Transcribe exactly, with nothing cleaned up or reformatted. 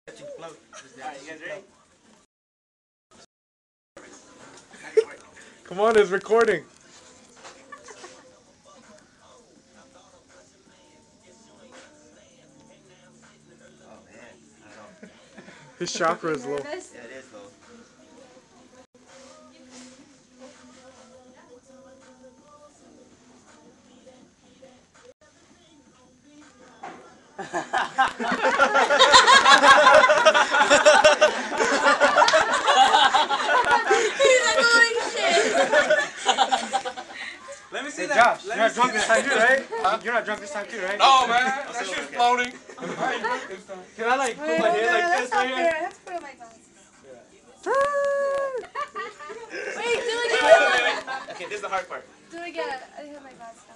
Alright, you guys ready? Come on, it's recording. Oh man, I don't know. His chakra is low. Yeah, it is low. Let me see Hey that. Josh, Let you're not me drunk see this that. time too, right? Huh? You're not drunk this time too, right? No, man. That shit's floating. I ain't drunk this time. Can I like put Wait, my hold head on, like that's this not right fair. here? I have to put on my glasses. Wait, do it again. Okay, this is the hard part. Do it again. I didn't have my glasses.